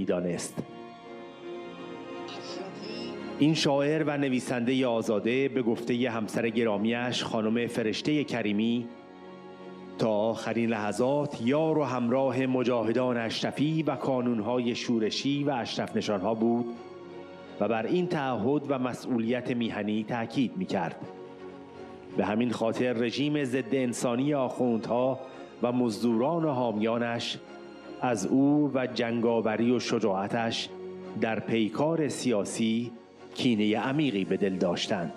می‌دانست. این شاعر و نویسنده آزاده به گفته همسر گرامیش خانم فرشته کریمی تا آخرین لحظات یار و همراه مجاهدان اشرفی و کانونهای شورشی و اشرف نشانها بود و بر این تعهد و مسئولیت میهنی تأکید می‌کرد. به همین خاطر رژیم ضد انسانی آخوندها و مزدوران و حامیانش از او و جنگاوری و شجاعتش در پیکار سیاسی کینه عمیقی به دل داشتند.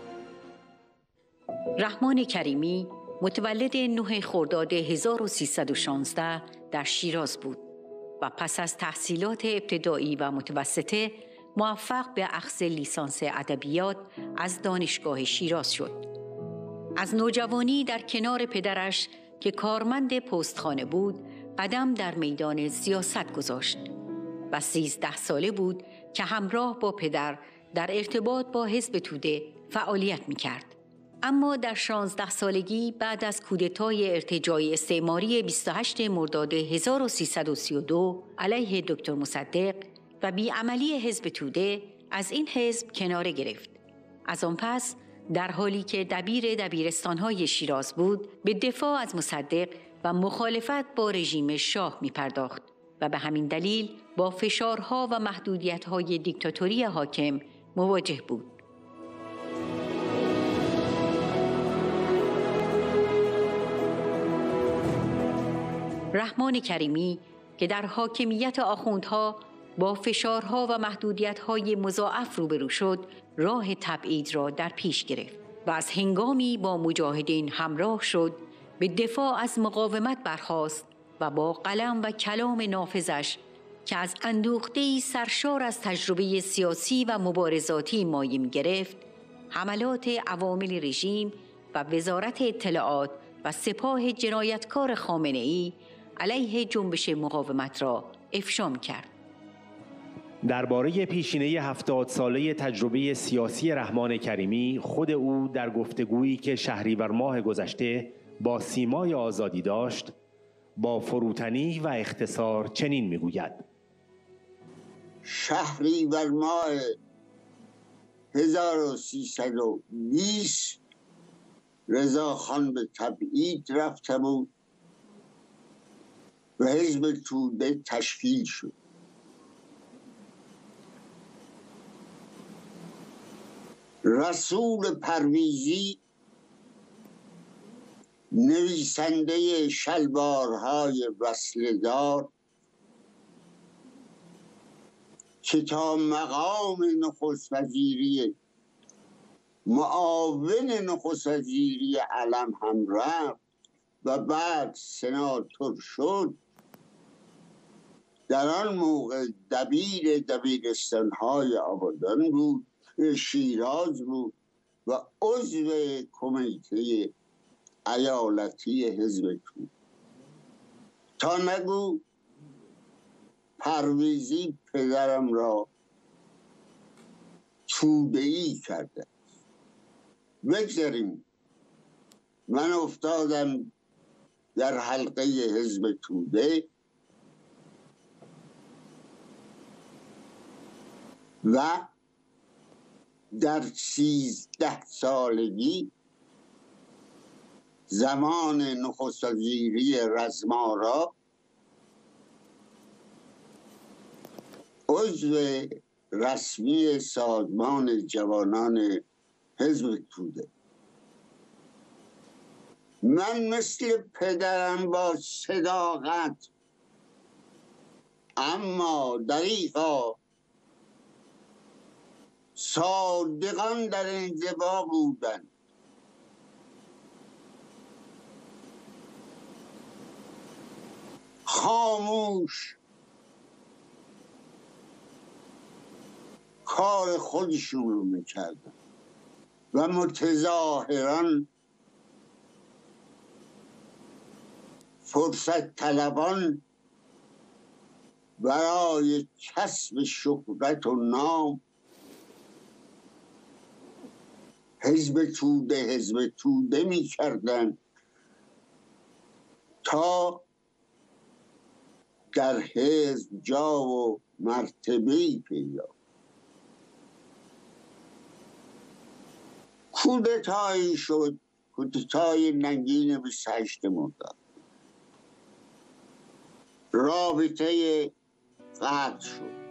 رحمان کریمی متولد 9 خرداد 1316 در شیراز بود و پس از تحصیلات ابتدایی و متوسطه موفق به اخذ لیسانس ادبیات از دانشگاه شیراز شد. از نوجوانی در کنار پدرش که کارمند پستخانه بود قدم در میدان سیاست گذاشت و 13 ساله بود که همراه با پدر در ارتباط با حزب توده فعالیت می‌کرد. اما در 16 سالگی بعد از کودتای ارتجاعی استعماری 28 مرداد 1332 علیه دکتر مصدق و بیعملی حزب توده از این حزب کناره گرفت. از آن پس در حالی که دبیر دبیرستان‌های شیراز بود به دفاع از مصدق و مخالفت با رژیم شاه می‌پرداخت و به همین دلیل با فشارها و محدودیت‌های دیکتاتوری حاکم مواجه بود. رحمان کریمی که در حاکمیت آخوندها با فشارها و محدودیت‌های مضاعف روبرو شد، راه تبعید را در پیش گرفت و از هنگامی با مجاهدین همراه شد به دفاع از مقاومت برخاست و با قلم و کلام نافذش که از اندوخته‌ای سرشار از تجربه سیاسی و مبارزاتی مایه می‌گرفت، حملات عوامل رژیم و وزارت اطلاعات و سپاه جنایتکار خامنه‌ای علیه جنبش مقاومت را افشا کرد. درباره پیشینه 70 ساله تجربه سیاسی رحمان کریمی خود او در گفتگویی که شهریور ماه گذشته با سیمای آزادی داشت با فروتنی و اختصار چنین میگوید: شهریور ماه 1320 رضاخان به تبعید رفته بود و حزب توده تشکیل شد. رسول پرویزی نویسنده شلوارهای وصله‌دار که تا مقام نخست وزیری معاون نخست وزیری علم هم رفت و بعد سناتور شد، در آن موقع دبیر دبیرستان‌های آبادان بود، شیراز بود و عضو کمیته ایالتی حزب توده. تا نگو پرویزی پدرم را توده‌ای کرده. بگذاریم من افتادم در حلقه حزب توده و در 13 سالگی زمان نخست وزیری رزمارا عضو رسمی سازمان جوانان حزب توده. من مثل پدرم با صداقت اما دقیقا صادقان در انزوا بودن. خاموش کار خودشون رو میکردن و متظاهران فرصت طلبان برای کسب شهرت و نام حزب توده میکردن تا در حزب جا و مرتبه‌ای پیدا. کودتایی شد، کودتای ننگین 28 مرداد. رابطه قطع شد.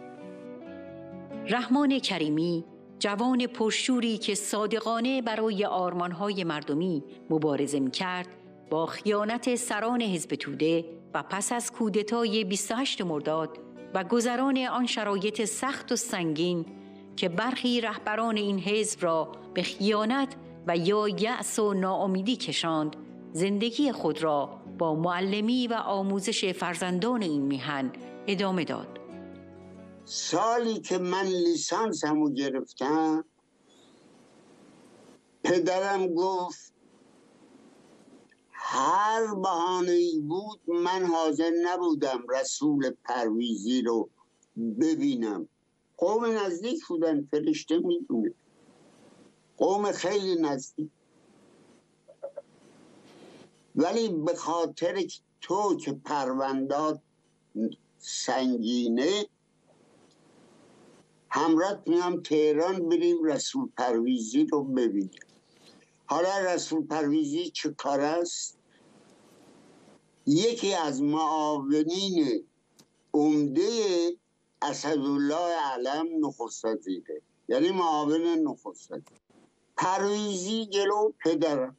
رحمان کریمی، جوان پرشوری که صادقانه برای آرمانهای مردمی مبارزه می‌کرد، با خیانت سران حزب توده و پس از کودتای 28 مرداد و گذران آن شرایط سخت و سنگین که برخی رهبران این حزب را به خیانت و یا یأس و ناامیدی کشاند، زندگی خود را با معلمی و آموزش فرزندان این میهن ادامه داد. سالی که من لیسانسمو گرفتم، پدرم گفت هر بهانه‌ای بود من حاضر نبودم رسول پرویزی رو ببینم. قوم نزدیک بودن، فرشته میدونه، قوم خیلی نزدیک. ولی به خاطر تو که پروندات سنگینه، همراه میام تهران بریم رسول پرویزی رو ببینیم. حالا رسول پرویزی چه کار است؟ یکی از معاونین عمده اسدالله علم نخست وزیره، یعنی معاون نخست وزیر. پرویزی جلو پدرم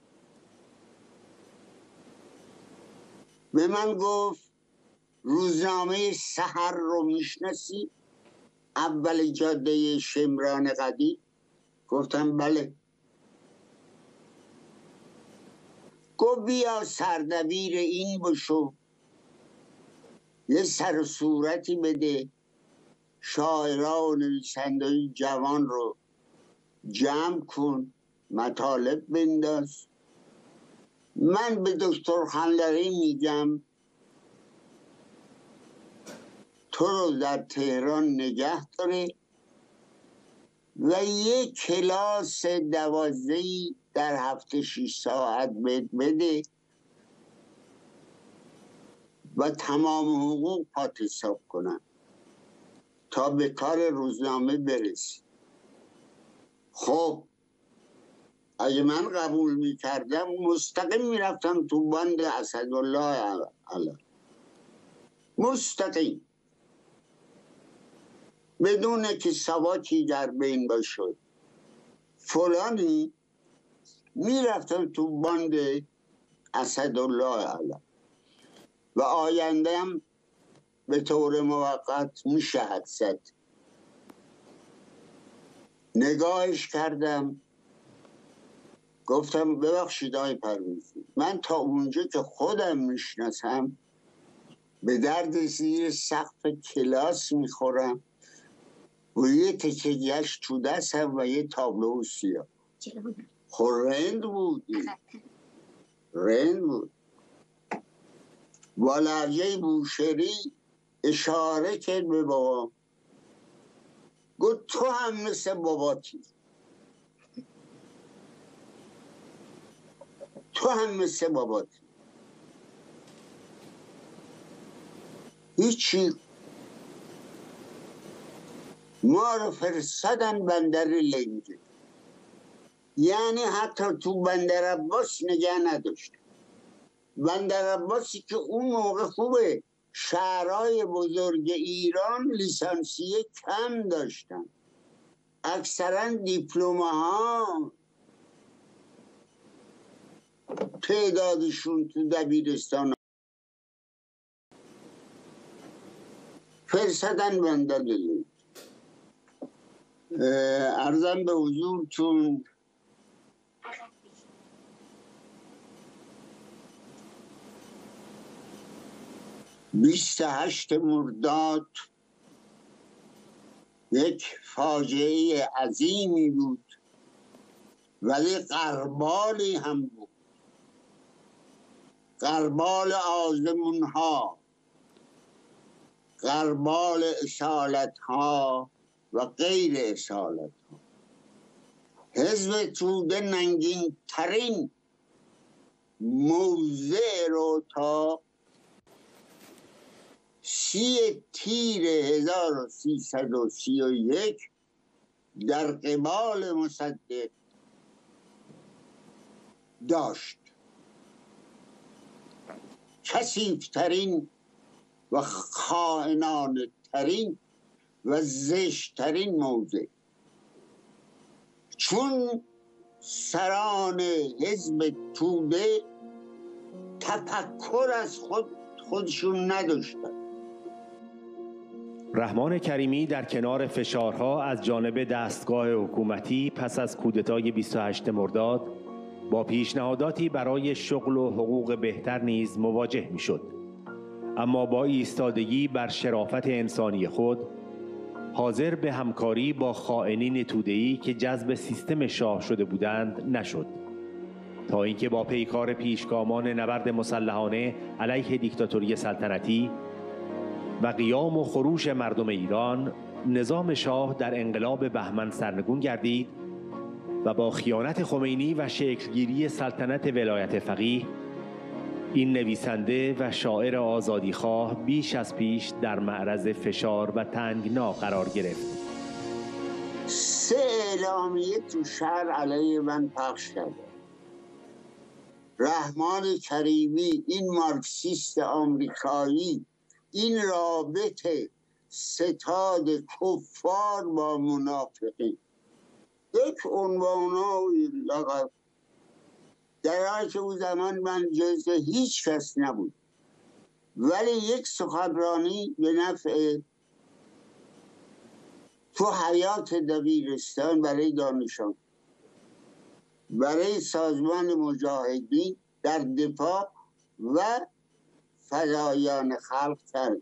به من گفت روزنامه سحر رو میشناسی؟ اول جاده شمران قدیم. گفتم بله. گفت بیا سردبیر این بشو، یه سر و صورتی بده، شاعرها و نویسنده‌های جوان رو جمع کن، مطالب بنداز. من به دکتر خانلری میگم تو رو در تهران نگه داره و یک کلاس 12 در هفته 6 ساعت بده و تمام حقوق پات حساب کنن تا به کار روزنامه برسی. خب اگه من قبول میکردم مستقیم میرفتم تو باند اسدالله علم، مستقیم، بدون که سواکی در بین باشه. فلانی میرفتم تو باند اسدالله علم و آیندهم به طور موقت میشه حد زد. نگاهش کردم، گفتم ببخشید آقای پرویزی، من تا اونجا که خودم میشناسم به درد زیر سقف کلاس میخورم و یه تکه گشت تو دستم و یه تابلو سیاه. خب رند بود، رند بود. با لهجه بوشهری اشاره کرد به بابا، گفت تو هم مثل باباتی، تو هم مثل باباتی. هیچی. ما رو فرستادن بندر لنگه، یعنی حتی تو بندر عباس نگه نداشت. بندر عباسی که اون موقع خوبه شهرهای بزرگ ایران لیسانسیه کم داشتن، اکثرا دیپلمه ها تعدادشون تو دبیرستان. فرستادن بندر لنگه. عرضم به حضورتون 28 مرداد یک فاجعه عظیمی بود، ولی غربالی هم بود، غربال آزمون ها، غربال اصالت ها و غیر اصالت ها. حزب توده ننگین ترین موضع رو تا 30 تیر 1331 در قبال مصدق داشت. کثیف‌ترین و خائنانه ترین و زشت‌ترین موضع، چون سران حزب توده تفکر از خودشون نداشتن. رحمان کریمی در کنار فشارها از جانب دستگاه حکومتی پس از کودتای 28 مرداد با پیشنهاداتی برای شغل و حقوق بهتر نیز مواجه می‌شد. اما با ایستادگی بر شرافت انسانی خود حاضر به همکاری با خائنین توده‌ای که جذب سیستم شاه شده بودند نشد، تا اینکه با پیکار پیشگامان نبرد مسلحانه علیه دیکتاتوری سلطنتی و قیام و خروش مردم ایران، نظام شاه در انقلاب بهمن سرنگون گردید و با خیانت خمینی و شکلگیری سلطنت ولایت فقیه، این نویسنده و شاعر آزادیخواه بیش از پیش در معرض فشار و تنگنا قرار گرفت. 3 اعلامیه تو شهر علیه من پخش کرده. رحمان کریمی، این مارکسیست آمریکایی، این رابطه ستاد کفار با منافقین، یک عنوانای لقب، در حالی که اون زمان من جزء هیچ کس نبود، ولی یک سخنرانی به نفع تو حیات دبیرستان برای دانشان، برای سازمان مجاهدین در دفاع و فدایان خلق کرد.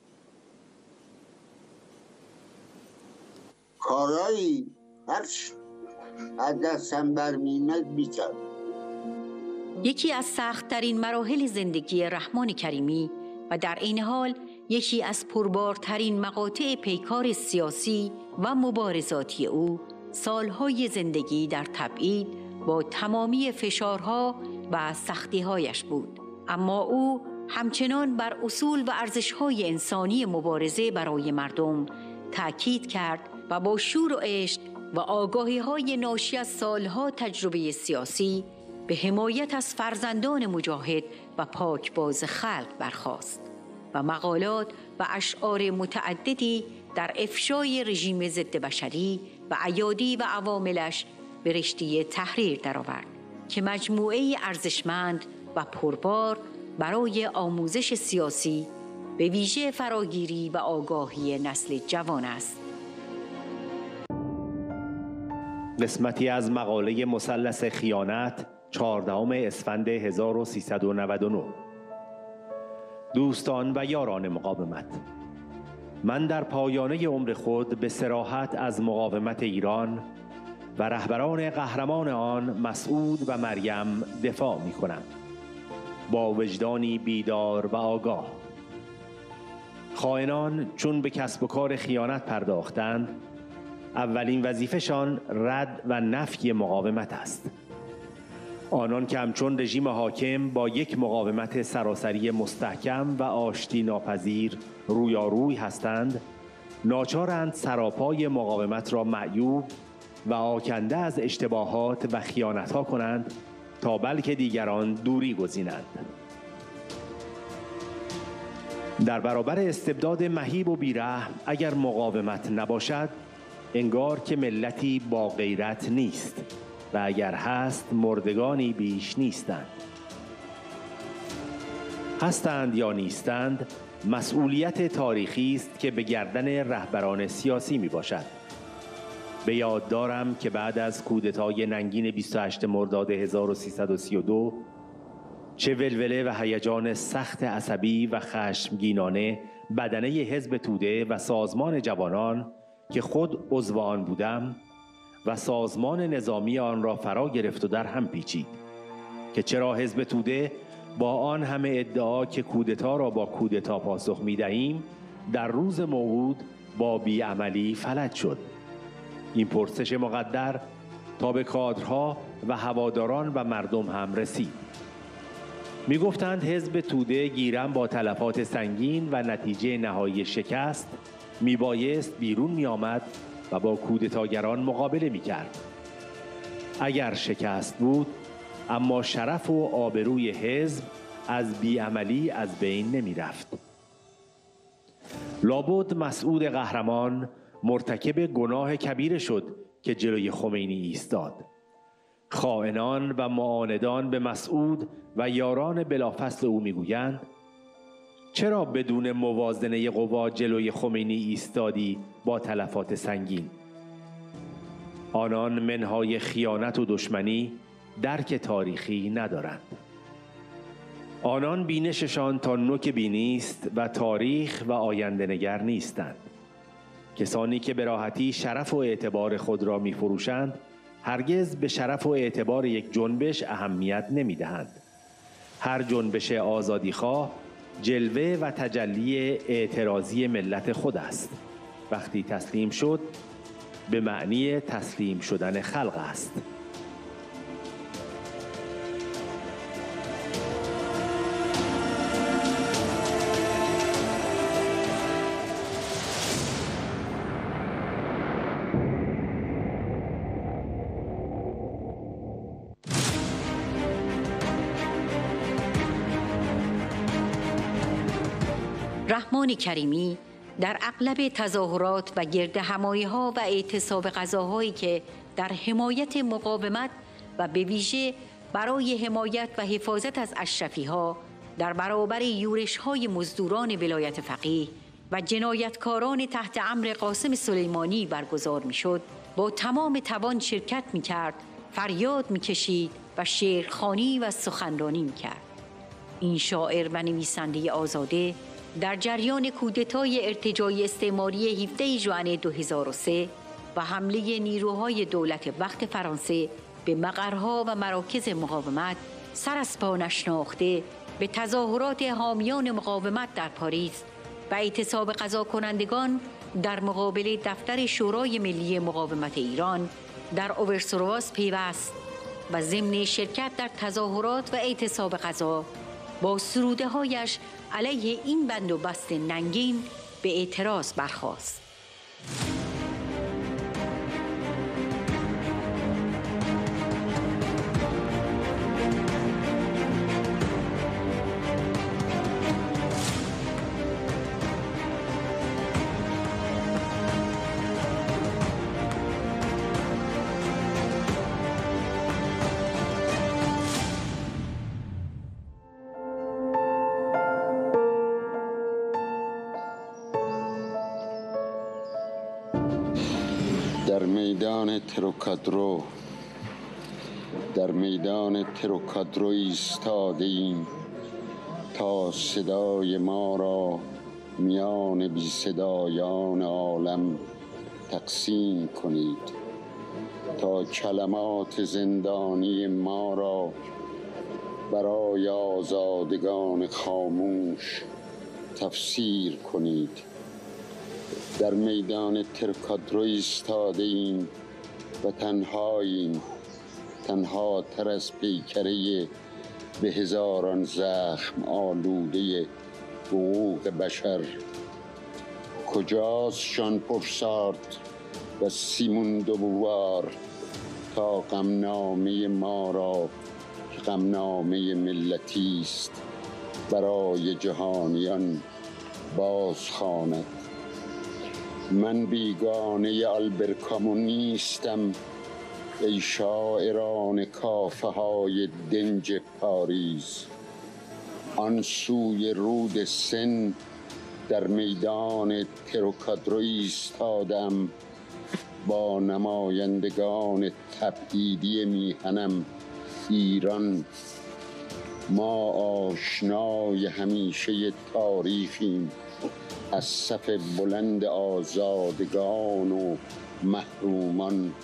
کارایی هرچ از دستم برمی‌آمد می‌کرد. یکی از سخت‌ترین مراحل زندگی رحمان کریمی و در این حال یکی از پربارترین مقاطع پیکار سیاسی و مبارزاتی او، سالهای زندگی در تبعید با تمامی فشارها و سختی‌هایش بود. اما او همچنان بر اصول و ارزش‌های انسانی مبارزه برای مردم تأکید کرد و با شور و عشق و آگاهی‌های ناشی از سالها تجربه سیاسی به حمایت از فرزندان مجاهد و پاکباز خلق برخاست و مقالات و اشعار متعددی در افشای رژیم ضد بشری و ایادی و عواملش به رشته تحریر درآورد که مجموعه ارزشمند و پربار برای آموزش سیاسی به ویژه فراگیری و آگاهی نسل جوان است. قسمتی از مقاله مثلث خیانت، 14 اسفند 1399. دوستان و یاران مقاومت، من در پایانه عمر خود به صراحت از مقاومت ایران و رهبران قهرمان آن مسعود و مریم دفاع می کنم، با وجدانی بیدار و آگاه. خائنان چون به کسب و کار خیانت پرداختند، اولین وظیفه‌شان رد و نفی مقاومت است. آنان که همچون رژیم حاکم با یک مقاومت سراسری مستحکم و آشتی ناپذیر رویاروی هستند، ناچارند سراپای مقاومت را معیوب و آکنده از اشتباهات و خیانت‌ها کنند تا بلکه دیگران دوری گزینند. در برابر استبداد مهیب و بیرحم اگر مقاومت نباشد، انگار که ملتی با غیرت نیست و اگر هست مردگانی بیش نیستند. هستند یا نیستند، مسئولیت تاریخی است که به گردن رهبران سیاسی می باشد. به یاد دارم که بعد از کودتای ننگین 28 مرداد 1332 چه ولوله و هیجان سخت عصبی و خشمگینانه بدنه حزب توده و سازمان جوانان که خود عضو آن بودم و سازمان نظامی آن را فرا گرفت و در هم پیچید که چرا حزب توده با آن همه ادعا که کودتا را با کودتا پاسخ می دهیم در روز موعود با بیعملی فلج شد. این پرسش مقدر تا به کادرها و هواداران و مردم هم رسید. می‌گفتند حزب توده گیرم با تلفات سنگین و نتیجه نهایی شکست میبایست بیرون می‌آمد و با کودتاگران مقابله می‌کرد. اگر شکست بود، اما شرف و آبروی حزب از بیعملی از بین نمی‌رفت. لابد مسعود قهرمان مرتکب گناه کبیره شد که جلوی خمینی ایستاد. خائنان و معاندان به مسعود و یاران بلافصل او میگویند چرا بدون موازنه قوا جلوی خمینی ایستادی با تلفات سنگین؟ آنان منهای خیانت و دشمنی درک تاریخی ندارند. آنان بینششان تا نوک بینی است و تاریخ و آینده نگر نیستند. کسانی که به راحتی شرف و اعتبار خود را می فروشند هرگز به شرف و اعتبار یک جنبش اهمیت نمی دهند. هر جنبش آزادیخواه جلوه و تجلی اعتراضی ملت خود است. وقتی تسلیم شد به معنی تسلیم شدن خلق است. رحمان کریمی در اغلب تظاهرات و گردهمایی‌ها و اعتصاب غذاهایی که در حمایت مقاومت و به ویژه برای حمایت و حفاظت از اشرفی‌ها در برابر یورش‌های مزدوران ولایت فقیه و جنایتکاران تحت امر قاسم سلیمانی برگزار می‌شد، با تمام توان شرکت می‌کرد، فریاد می‌کشید و شعرخوانی و سخنرانی می‌کرد. این شاعر و نویسنده آزاده در جریان کودتای ارتجاعی استعماری 17 ژوئن 2003 و حمله نیروهای دولت وقت فرانسه به مقرها و مراکز مقاومت سر از پا نشناخته به تظاهرات حامیان مقاومت در پاریس و اعتصاب غذا کنندگان در مقابل دفتر شورای ملی مقاومت ایران در اوورسرواز پیوست و ضمن شرکت در تظاهرات و اعتصاب غذا با سروده هایش علیه این بند و بست ننگین به اعتراض برخاست. در میدان تروکادرو ایستاده ایم تا صدای ما را میان بی صدایان عالم تقسیم کنید، تا کلمات زندانی ما را برای آزادگان خاموش تفسیر کنید. در میدان تروکادرو ایستاده ایم و تنهاییم، تنها تر از پیکره به هزاران زخم آلوده حقوق بشر. کجاست ژان پل سارتر و سیمون دو بووار تا غمنامه ما را که غمنامه ملتی است برای جهانیان بازخواند؟ من بیگانه آلبر کامو نیستم ای شاعران کافه های دنج پاریس. آن سوی رود سن در میدان تروکادرو ایستادم با نمایندگان تبعیدی میهنم ایران. ما آشنای همیشه تاریخیم از صف بلند آزادگان و محرومان.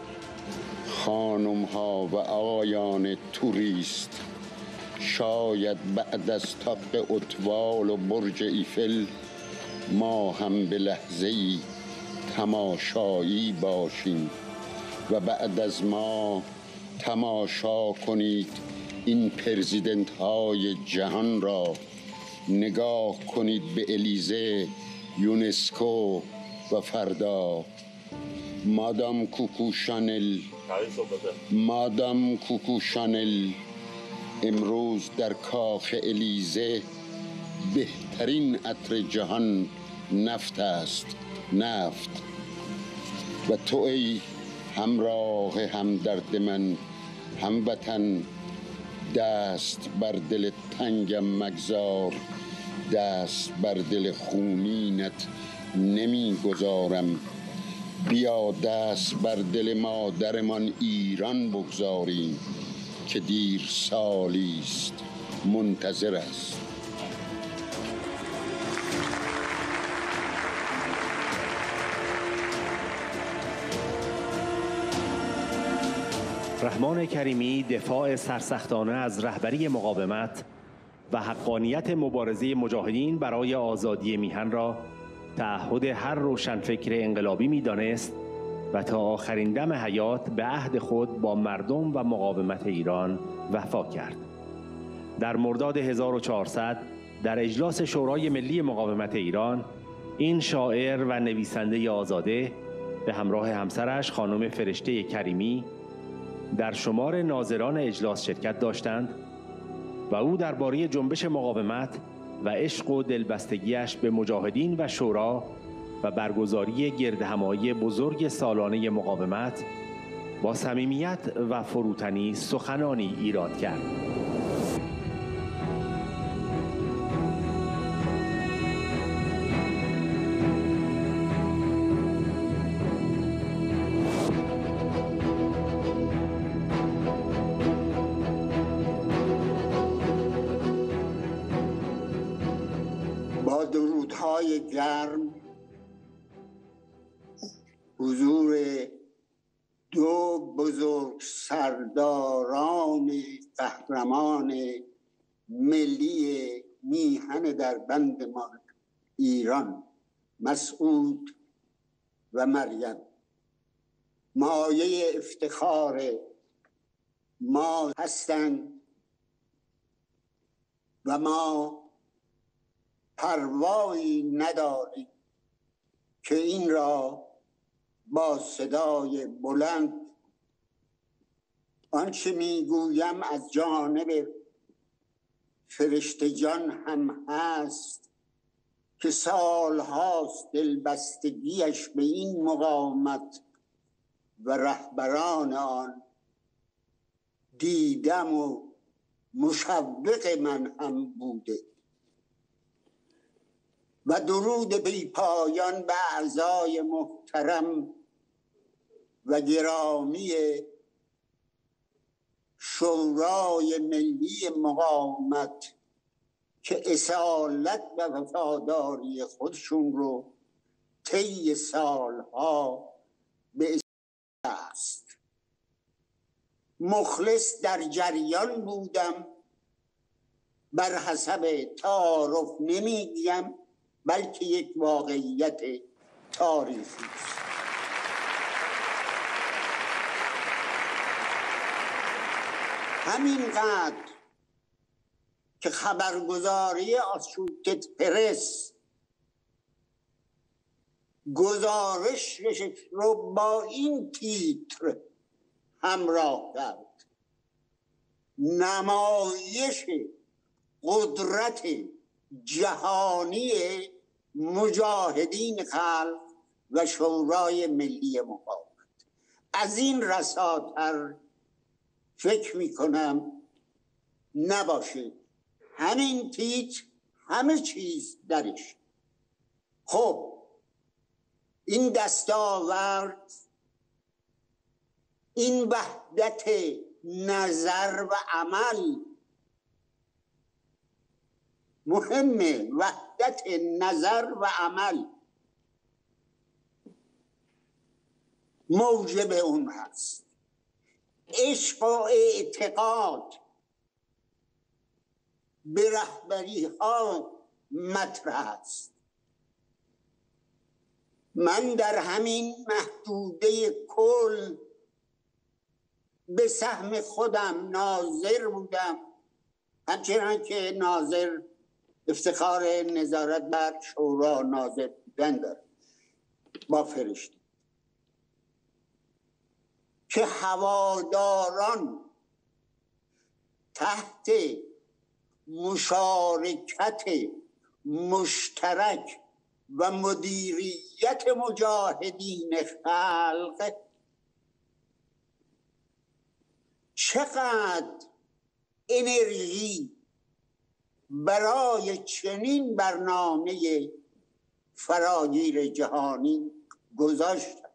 خانم ها و آقایان توریست، شاید بعد از طاق اتوال و برج ایفل ما هم به لحظه‌ای تماشایی باشیم و بعد از ما تماشا کنید این پرزیدنت های جهان را نگاه کنید به الیزه، یونسکو و فردا. مادام کوکو شانل امروز در کاخ الیزه بهترین عطر جهان نفت است، نفت. و تو ای همراه همدرد من، هموطن، دست بر دل تنگم مگذار، دست بر دل خونینت نمی گذارم. بیا دست بر دل مادرمان ایران بگذاریم که دیر سالی است منتظر است. رحمان کریمی دفاع سرسختانه از رهبری مقاومت و حقانیت مبارزه مجاهدین برای آزادی میهن را تعهد هر روشنفکر انقلابی می‌دانست و تا آخرین دم حیات به عهد خود با مردم و مقاومت ایران وفا کرد. در مرداد 1400 در اجلاس شورای ملی مقاومت ایران، این شاعر و نویسنده آزاده به همراه همسرش خانم فرشته کریمی در شمار ناظران اجلاس شرکت داشتند و او درباره جنبش مقاومت و عشق و دلبستگیش به مجاهدین و شورا و برگزاری گردهمایی بزرگ سالانه مقاومت با صمیمیت و فروتنی سخنانی ایراد کرد. با درودهای گرم حضور دو بزرگ سرداران قهرمان ملی میهن در بند ما ایران، مسعود و مریم، مایه افتخار ما هستند و ما پروایی نداریم که این را با صدای بلند آنچه میگویم از جانب فرشته جان هم هست که سالهاست دلبستگیش به این مقاومت و رهبران آن دیدم و مشوق من هم بوده. و درود بی پایان به اعضای محترم و گرامی شورای ملی مقاومت که اصالت و وفاداری خودشون رو طی سالها به است. مخلص در جریان بودم، بر حسب تعارف نمیگم بلکه یک واقعیت تاریخی است. همینقدر که خبرگزاری آسوشیتد پرس گزارشش رو با این تیتر همراه کرد: نمایش قدرت جهانی مجاهدین خلق و شورای ملی مقاومت. از این رساتر فکر میکنم نباشه. همین تیتر همه چیز درش. خب این دستاورد، این وحدت نظر و عمل مهمه. وحدت نظر و عمل موجب اون هست. عشق و اعتقاد به رهبری ها مطرح است. من در همین محدوده کل به سهم خودم ناظر بودم، همچنان که ناظر افتخار نظارت بر شورا ناظر بودن دارد با فرشته، که هواداران تحت مشارکت مشترک و مدیریت مجاهدین خلق چقدر انرژی برای چنین برنامه فراگیر جهانی گذاشتند.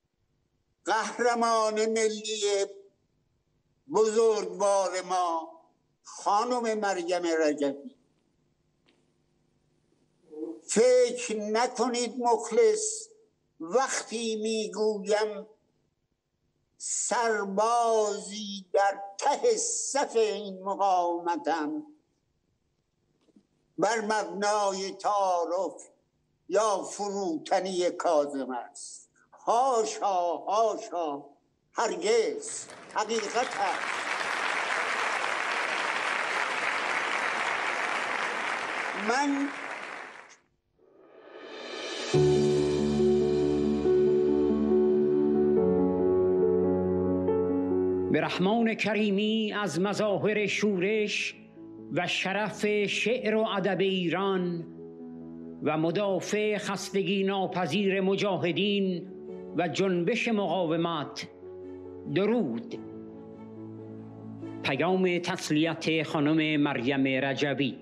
قهرمان ملی بزرگوار ما خانم مریم رجبی، فکر نکنید مخلص وقتی میگویم سربازی در ته صف این مقاومتم بر مبنای تعارف یا فروتنی کاظم است. حاشا حاشا، هرگز. حقیقت هست. من به رحمان کریمی از مظاهر شورش و شرف شعر و ادب ایران و مدافع خستگی ناپذیر مجاهدین و جنبش مقاومت درود. پیام تسلیت خانم مریم رجبی.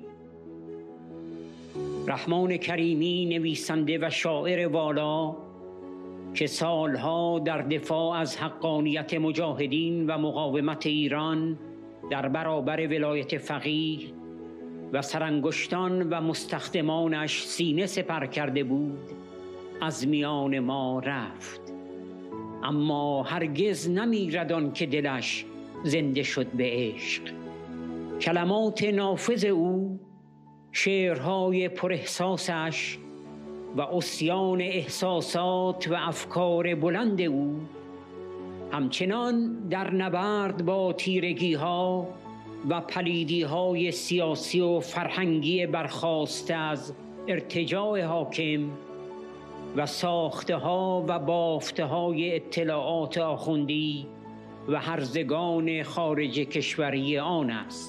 رحمان کریمی نویسنده و شاعر والا که سالها در دفاع از حقانیت مجاهدین و مقاومت ایران در برابر ولایت فقیه و سرانگشتان و مستخدمانش سینه سپر کرده بود، از میان ما رفت. اما هرگز نمیرد آن که دلش زنده شد به عشق. کلمات نافذ او، شعرهای پر احساسش و عصیان احساسات و افکار بلند او همچنان در نبرد با تیرگی ها و پلیدی های سیاسی و فرهنگی برخاسته از ارتجاع حاکم و ساخته ها و بافته های اطلاعات آخوندی و هرزگان خارج کشوری آن است.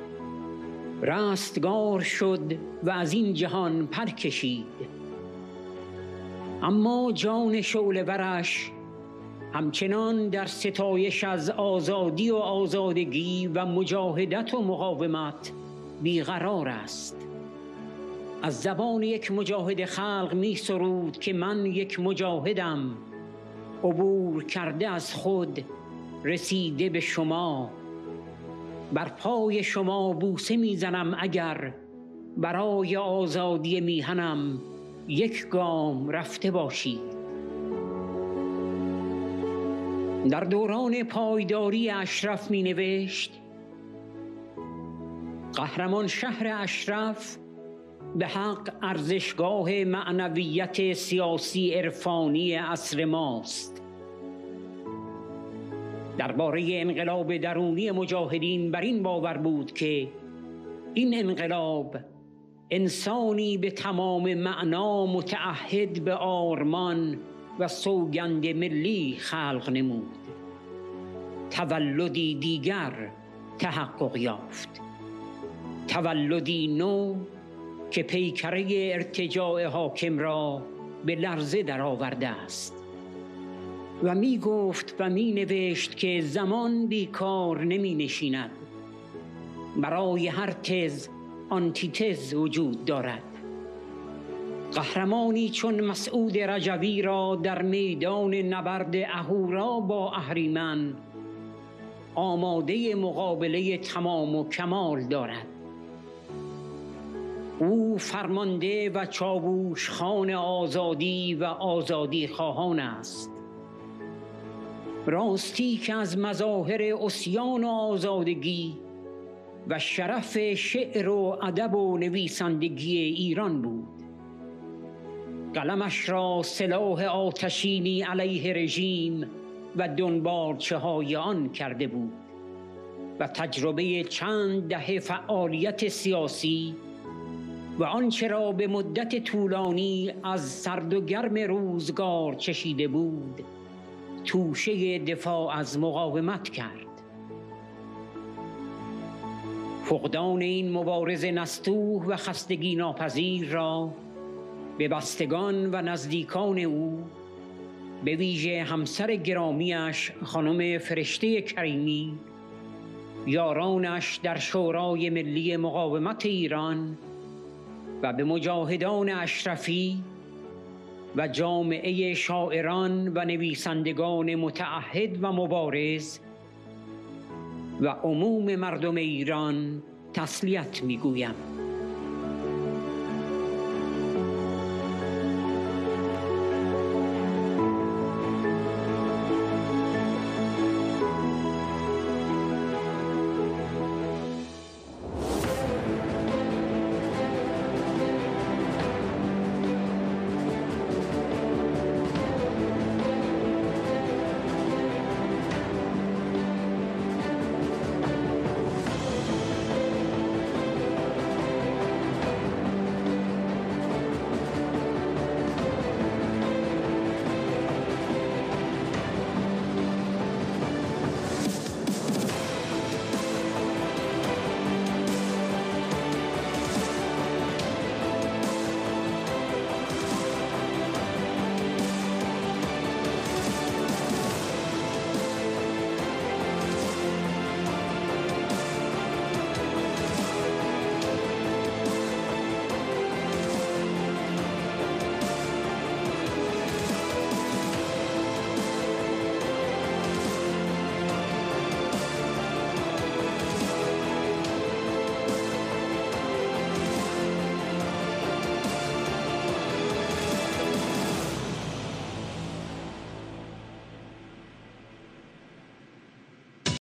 رستگار شد و از این جهان پر کشید، اما جان شعله ورش همچنان در ستایش از آزادی و آزادگی و مجاهدت و مقاومت بیقرار است. از زبان یک مجاهد خلق می سرود که من یک مجاهدم، عبور کرده از خود رسیده به شما. بر پای شما بوسه میزنم اگر برای آزادی میهنم یک گام رفته باشید. در دوران پایداری اشرف می نوشت: قهرمان شهر اشرف به حق ارزشگاه معنویت سیاسی عرفانی عصر ماست. درباره انقلاب درونی مجاهدین بر این باور بود که این انقلاب انسانی به تمام معنا متعهد به آرمان و سوگند ملی خلق نمود. تولدی دیگر تحقق یافت، تولدی نو که پیکره ارتجاع حاکم را به لرزه درآورده است. و می گفت و می نوشت که زمان بیکار نمی نشیند، برای هر تز آنتیتز وجود دارد. قهرمانی چون مسعود رجوی را در میدان نبرد اهورا با اهریمن آماده مقابله تمام و کمال دارد. او فرمانده و چاووش خان آزادی و آزادی خواهان است. راستی که از مظاهر عصیان و آزادگی و شرف شعر و ادب و نویسندگی ایران بود. قلمش را سلاح آتشینی علیه رژیم و دنبالچه های آن کرده بود و تجربه چند دهه فعالیت سیاسی و آنچه را به مدت طولانی از سرد و گرم روزگار چشیده بود توشه دفاع از مقاومت کرد. فقدان این مبارز نستوه و خستگی ناپذیر را به بستگان و نزدیکان او، به ویژه همسر گرامیش خانم فرشته کریمی، یارانش در شورای ملی مقاومت ایران و به مجاهدان اشرفی و جامعه شاعران و نویسندگان متعهد و مبارز و عموم مردم ایران تسلیت می‌گویم.